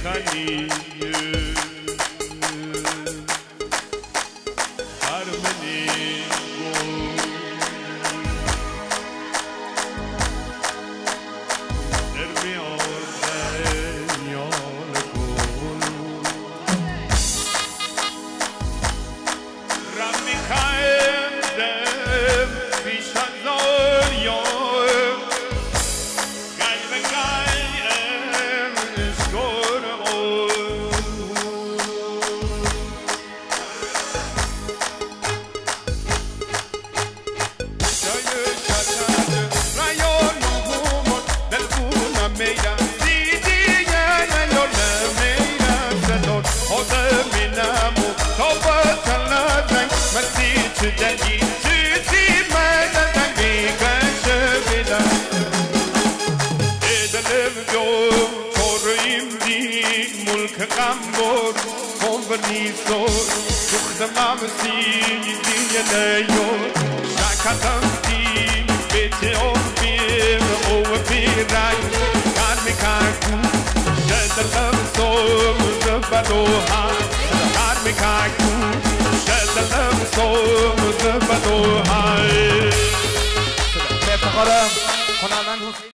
خنی هرمنی در بیان یار کن رمی خیندم پیش از دنیام قلب قیم اشکر غمبر کنبنیزور دختمم سیدی نیور شکتم دی بیتی بیر او بیرک کار میکردو شدلم سوم زبدوها کار میکردو شدلم سوم زبدوها به افتخار هنرمند